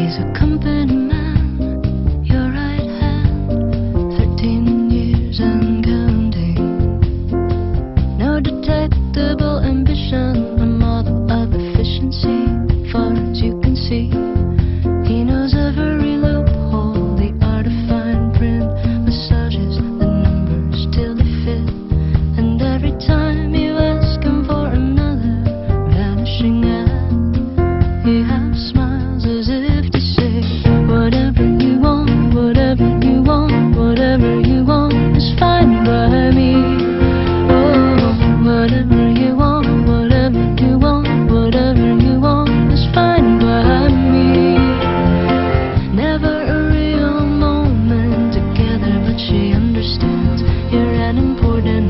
He's a company man, your right hand, 13 years and counting. No detectable ambition, a model of efficiency, far as you can see. He knows every loophole, the art of fine print, massages the numbers till they fit. And every time you ask him for another vanishing ad, he half smiles as if to say, whatever you want, whatever you want, whatever you want is fine by me. Oh, whatever you want, whatever you want, whatever you want is fine by me. Never a real moment together, but she understands you're an important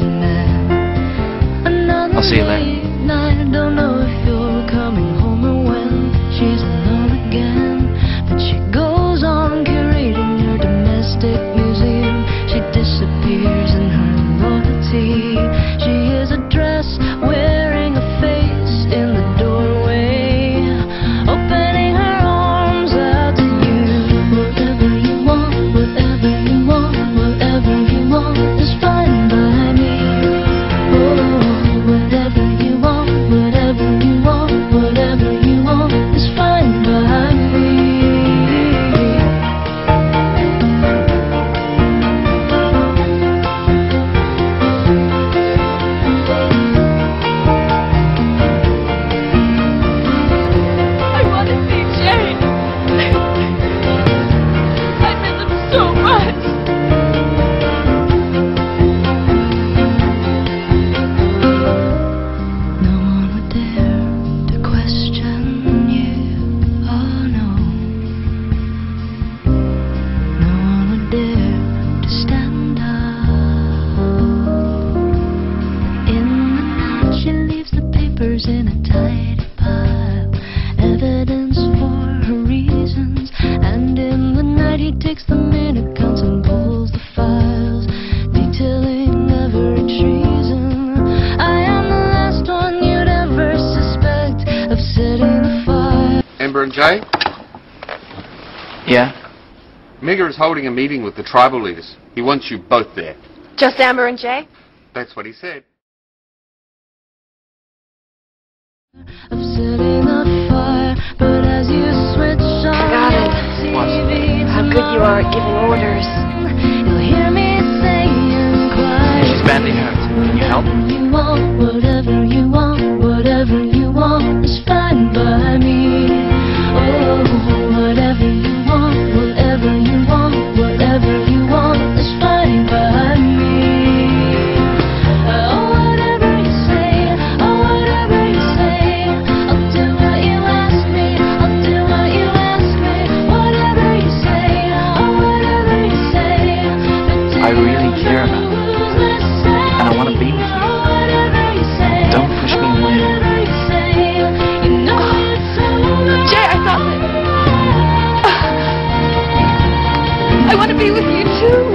man. I'll see you later. I don't know if you're coming home or when she's alone again, but she goes on curating your domestic museum. She disappears in her loyalty. She is a dress wearing a face in the doorway, opening her arms out to you. Whatever you want, whatever you want, whatever you want is fine by me. Oh, whatever you want, whatever you want, whatever you want is fine by me. I want to see Jane. I miss him so much. No one would dare to question you. Oh no. No one would dare to stand up. In the night she leaves the papers in a tidy pile, evidence for her reasons. And in the night he takes the minute counts and pulls the files, detailing every treason. I am the last one you'd ever suspect of setting the fire. Amber and Jay, Yeah? Mega is holding a meeting with the tribal leaders. He wants you both there. Just Amber and Jay? That's what he said. Of setting the fire, but as you switch on Got it. What? TV How good you are at giving orders. you'll hear me saying quiet. She's badly hurt. Can you help? Whatever you want, whatever you want is fine by me. Oh, whatever you want, whatever you want, whatever you want is fine by me. Oh, whatever you say, oh, whatever you say, I'll do what you ask me, I'll do what you ask me. Whatever you say, oh, whatever you say, but I really care about you, and I want to be with you. Don't push me away. Jay, I thought that... I want to be with you too.